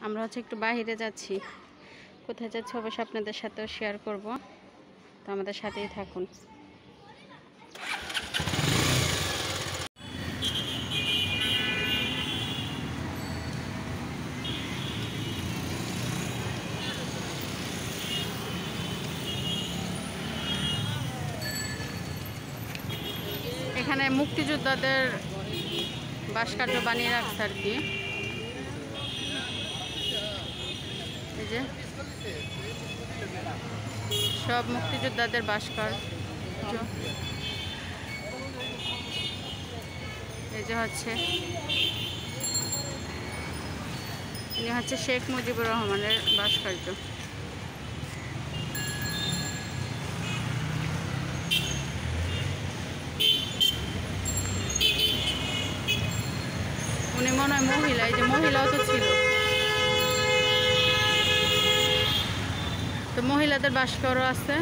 আমরা একটু বাইরে যাচ্ছি। কোথায় যাচ্ছি অবশ্যই আপনাদের সাথেও শেয়ার করব, তো আমাদের সাথেই থাকুন। এখানে মুক্তিযোদ্ধাদের ভাস্কর্য বানিয়ে রাখছে আর কি। এই যে সব মুক্তিযোদ্ধাদের ভাস্কর্য, এই যে ইনি হচ্ছে শেখ মুজিবুর রহমানের ভাস্কর্য। উনি মনে হয় মহিলা, এই যে মহিলাও তো ছিল, তো মহিলাদের ভাস্কর্য আছে।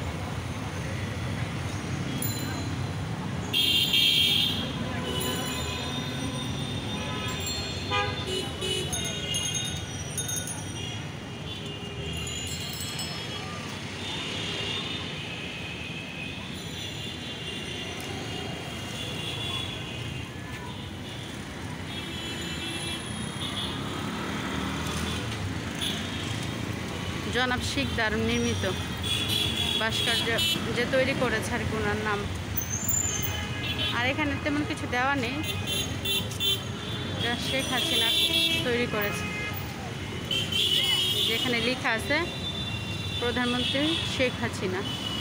জনাব শিকদার নির্মিত ভাস্কর্য যে তৈরি করেছে আর কি, ওনার নাম। আর এখানে তেমন কিছু দেওয়া নেই, শেখ হাসিনা তৈরি করেছে। যেখানে লেখা আছে প্রধানমন্ত্রী শেখ হাসিনা।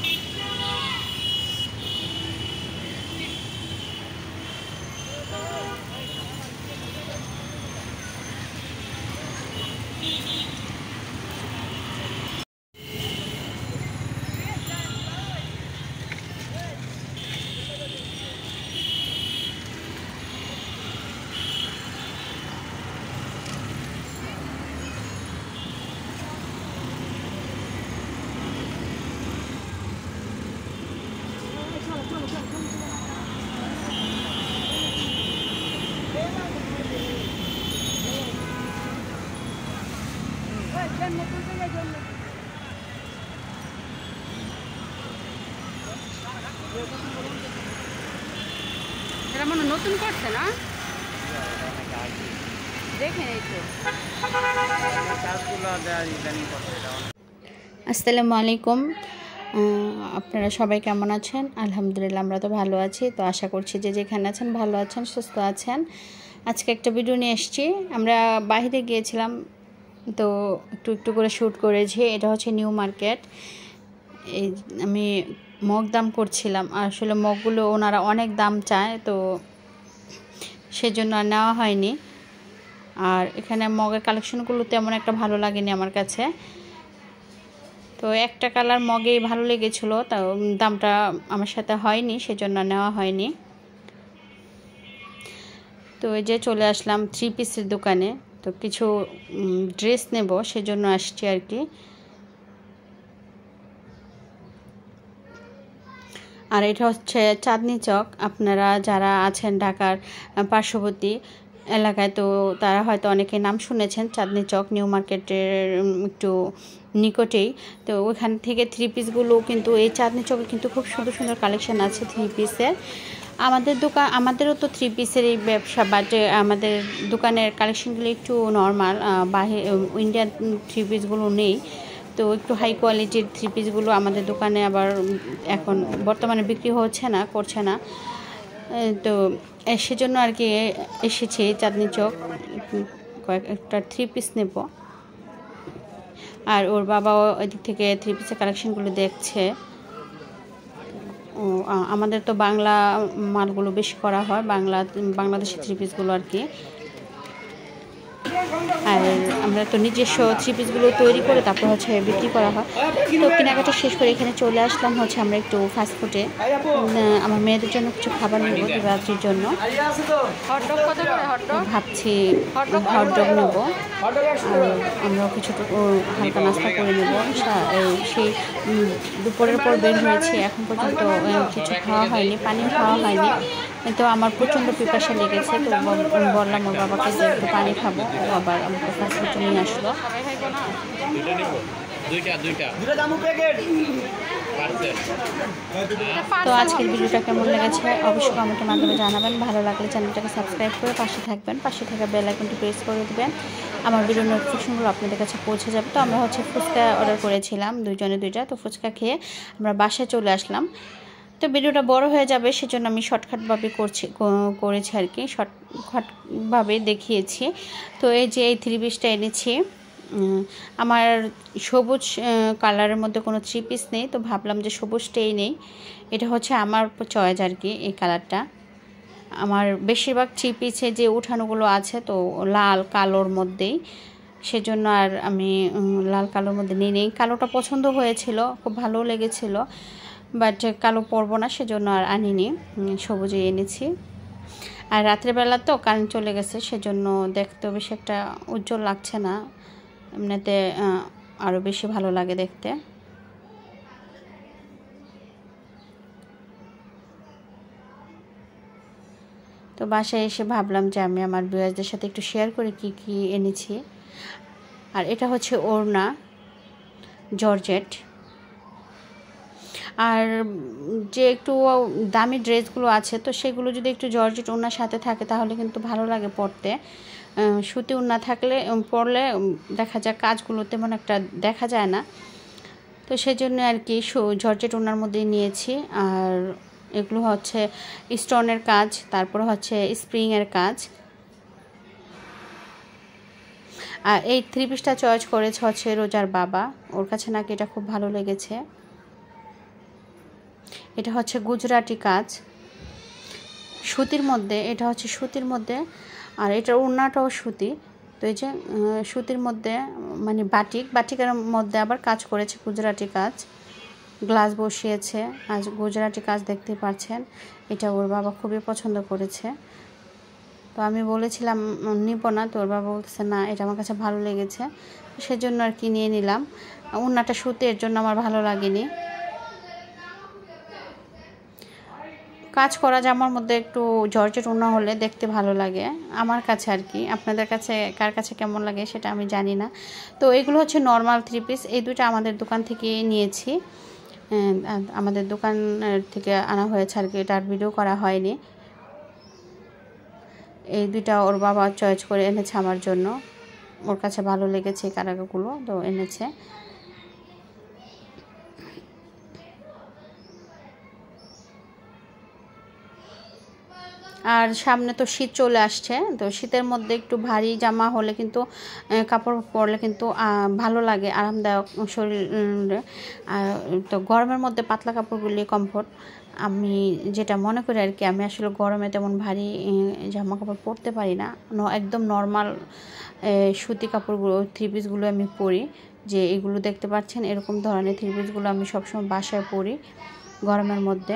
এরা মনে নতুন করছে না, দেখেন এই তো। আসসালামু আলাইকুম, আপনারা সবাই কেমন আছেন? আলহামদুলিল্লাহ আমরা তো ভালো আছি। তো আশা করছি যে যেখানে আছেন ভালো আছেন, সুস্থ আছেন। আজকে একটা ভিডিও নিয়ে এসেছি। আমরা বাইরে গিয়েছিলাম, তো একটু করে শ্যুট করেছি। এটা হচ্ছে নিউ মার্কেট। এই আমি মগ দাম করছিলাম, আসলে মগগুলো ওনারা অনেক দাম চায়, তো সেজন্য আর নেওয়া হয়নি। আর এখানে মগের কালেকশনগুলো তেমন একটা ভালো লাগেনি আমার কাছে। তো একটা কালার মগেই ভালো লেগেছিলো, তাও দামটা আমার সাথে হয়নি, সেজন্য নেওয়া হয়নি। তো এই যে চলে আসলাম 3 পিসের দোকানে। তো কিছু ড্রেস নেব, সেজন্য আসছি আর কি। আর এটা হচ্ছে চাঁদনি চক। আপনারা যারা আছেন ঢাকার পার্শ্ববর্তী এলাকায়, তো তারা হয়তো অনেকে নাম শুনেছেন। চাঁদনি চক নিউ মার্কেটের একটু নিকটেই। তো ওইখান থেকে 3 পিসগুলো কিন্তু এই চাঁদনি চকে কিন্তু খুব সুন্দর সুন্দর কালেকশন আছে 3 পিসের। আমাদেরও তো 3 পিসের এই ব্যবসা, বাট আমাদের দোকানের কালেকশনগুলো একটু নর্মাল, ইন্ডিয়ান 3 পিসগুলো নেই। তো একটু হাই কোয়ালিটির 3 পিসগুলো আমাদের দোকানে আবার এখন বর্তমানে বিক্রি করছে না। তো সেজন্য আর কি এসেছি চাঁদনি চক, কয়েকটা 3 পিস নেব। আর ওর বাবাও এদিক থেকে 3 পিসের কালেকশনগুলো দেখছে। আমাদের তো বাংলা মালগুলো বেশি করা হয়, বাংলাদেশের 3 পিসগুলো আর কি। আর আমরা তো নিজস্ব 3 পিসগুলো তৈরি করে তারপর হচ্ছে বিক্রি করা হয়। তো কেনাকাটা শেষ করে এখানে চলে আসলাম হচ্ছে আমরা একটু ফাস্টফুডে। আমার মেয়েদের জন্য কিছু খাবার নেব রাত্রির জন্য। ভাবছি হটডগ নেব, আর আমরাও কিছুটুকু হালকা নাস্তা করে নেব। সেই দুপুরের পর বের হয়েছি, এখন পর্যন্ত কিছু খাওয়া হয়নি, পানি খাওয়া হয়নি। তো আমার প্রচণ্ড পিপাসা লেগেছে, তো বললাম ওর বাবাকে যে একটু পানি খাবো, ও আবার আমাকে ফাস্ট নিয়ে আসলো। তো আজকের ভিডিওটা কেমন লেগেছে অবশ্যই কমেন্টের মাধ্যমে জানাবেন। ভালো লাগলে চ্যানেলটাকে সাবস্ক্রাইব করে পাশে থাকবেন, পাশে থাকা বেল আইকনটি প্রেস করে দেবেন, আমার ভিডিও নোটিফিকেশনগুলো আপনাদের কাছে পৌঁছে যাবে। তো আমরা ফুচকা অর্ডার করেছিলাম, দুইজনে দুইটা। তো ফুচকা খেয়ে আমরা বাসায় চলে আসলাম। তো ভিডিওটা বড় হয়ে যাবে, সেজন্য আমি শর্টকাটভাবে করেছি আর কি, শর্টকাটভাবে দেখিয়েছি। তো এই যে এই 3 পিসটা এনেছি, আমার সবুজ কালারের মধ্যে কোনো 3 পিস নেই, তো ভাবলাম যে সবুজটাই নেই। এটা হচ্ছে আমার চয়েস আর কি, এই কালারটা। আমার বেশিরভাগ 3 পিসে যে উঠানোগুলো আছে তো লাল কালোর মধ্যেই, সেজন্য আর আমি লাল কালোর মধ্যে নেই। কালোটা পছন্দ হয়েছিল, খুব ভালো লেগেছিল, বাট কালো পরবো না সেজন্য আর আনিনি, সবুজে এনেছি। আর রাত্রেবেলা তো কারেন্ট চলে গেছে, সেজন্য দেখতে বেশি একটা উজ্জ্বল লাগছে না, এমনিতে আরও বেশি ভালো লাগে দেখতে। তো বাসায় এসে ভাবলাম যে আমি আমার ভিউয়ারদের সাথে একটু শেয়ার করে কি এনেছি। আর এটা হচ্ছে ওড়না, জর্জেট। আর যে একটু দামি ড্রেসগুলো আছে তো সেগুলো যদি একটু জর্জেট ওড়নার সাথে থাকে তাহলে কিন্তু ভালো লাগে পরতে। সুতি ওড়না থাকলে পরলে দেখা যায় কাজগুলো তেমন একটা দেখা যায় না, তো সেই জন্য আর কি জর্জেট ওড়নার মধ্যেই নিয়েছি। আর এগুলো হচ্ছে স্টোনের কাজ, তারপর হচ্ছে স্প্রিংয়ের কাজ। আর এই 3 পিসটা চয়েস করেছে হচ্ছে রোজার বাবা, ওর কাছে নাকি এটা খুব ভালো লেগেছে। এটা হচ্ছে গুজরাটি কাজ, সুতির মধ্যে, এটা হচ্ছে সুতির মধ্যে। আর এটার ওড়নাটাও সুতি। তো এই যে সুতির মধ্যে মানে বাটিকের মধ্যে আবার কাজ করেছে গুজরাটি কাজ, গ্লাস বসিয়েছে। আজ গুজরাটি কাজ দেখতে পাচ্ছেন, এটা ওর বাবা খুবই পছন্দ করেছে। তো আমি বলেছিলাম নিব না, তো ওর বাবা বলতেছে না এটা আমার কাছে ভালো লেগেছে, সেজন্য আর কি নিয়ে নিলাম। ওড়নাটা সুতি, এর জন্য আমার ভালো লাগেনি। কাজ করা জামার মধ্যে একটু জর্জেট ওড়না হলে দেখতে ভালো লাগে আমার কাছে আর কি। আপনাদের কাছে কার কাছে কেমন লাগে সেটা আমি জানি না। তো এগুলো হচ্ছে নর্মাল 3 পিস, এই দুটো আমাদের দোকান থেকে নিয়েছি, আমাদের দোকান থেকে আনা হয়েছে আর কি, এটার ভিডিও করা হয়নি। এই দুইটা ওর বাবা চয়েস করে এনেছে আমার জন্য, ওর কাছে ভালো লেগেছে এই কালারগুলো, তো এনেছে। আর সামনে তো শীত চলে আসছে, তো শীতের মধ্যে একটু ভারী জামা হলে কিন্তু কাপড় পরলে কিন্তু ভালো লাগে, আরামদায়ক শরীরে। আর তো গরমের মধ্যে পাতলা কাপড়গুলি কমফোর্ট, আমি যেটা মনে করি আর কি। আমি আসলে গরমে তেমন ভারী জামা কাপড় পরতে পারি না, একদম নর্মাল সুতি কাপড়গুলো 3 পিসগুলো আমি পরি। যে এগুলো দেখতে পাচ্ছেন এরকম ধরনের 3 পিসগুলো আমি সবসময় বাসায় পরি গরমের মধ্যে।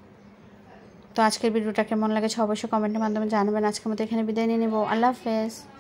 তো আজকের ভিডিওটা কেমন লাগেছে অবশ্যই কমেন্টের মাধ্যমে জানাবেন। আজকের মতো এখানে বিদায় নিয়ে নেব। আল্লাহ হাফেজ।